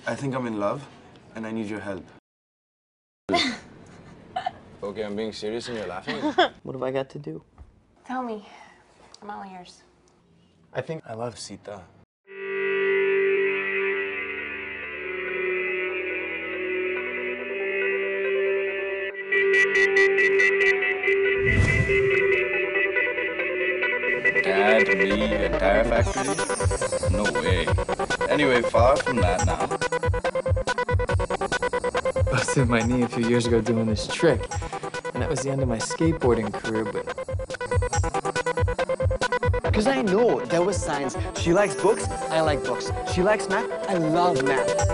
I think I'm in love, and I need your help. Okay, I'm being serious and you're laughing? What have I got to do? Tell me. I'm all ears. I think I love Sita. Dad, me, entire factory? No way. Anyway, far from that now. Busted my knee a few years ago doing this trick. And that was the end of my skateboarding career, but... Because I know there was science. She likes books, I like books. She likes math, I love math.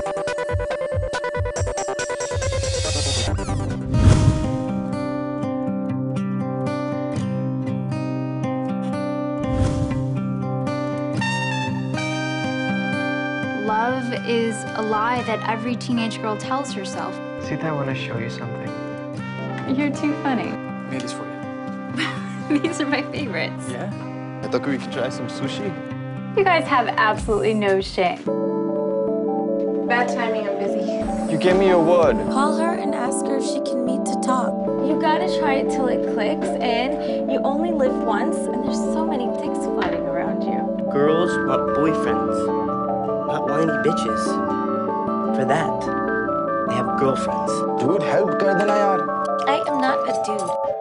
Love is a lie that every teenage girl tells herself. Sita, I want to show you something. You're too funny. Made this for you. These are my favorites. Yeah? I thought we could try some sushi. You guys have absolutely no shame. Bad timing, I'm busy. You gave me your word. Call her and ask her if she can meet to talk. You gotta try it till it clicks, and you only live once, and there's so many dicks floating around you. Girls want boyfriends, not whiny bitches. For that, they have girlfriends. Dude, help kar dena yaar. I am not a dude.